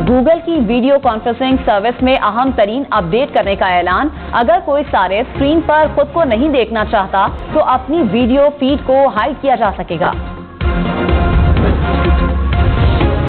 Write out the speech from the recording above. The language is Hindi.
गूगल की वीडियो कॉन्फ्रेंसिंग सर्विस में अहम तरीन अपडेट करने का ऐलान। अगर कोई सारे स्क्रीन पर खुद को नहीं देखना चाहता तो अपनी वीडियो फीड को हाइड किया जा सकेगा।